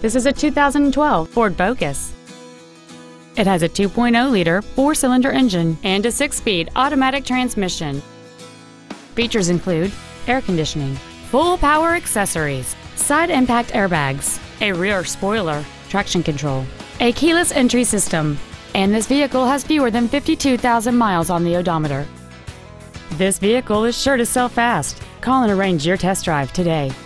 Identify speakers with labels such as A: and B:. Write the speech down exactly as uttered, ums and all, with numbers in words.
A: This is a two thousand twelve Ford Focus. It has a two point oh liter four-cylinder engine and a six-speed automatic transmission. Features include air conditioning, full power accessories, side impact airbags, a rear spoiler, traction control, a keyless entry system, and this vehicle has fewer than fifty-two thousand miles on the odometer. This vehicle is sure to sell fast. Call and arrange your test drive today.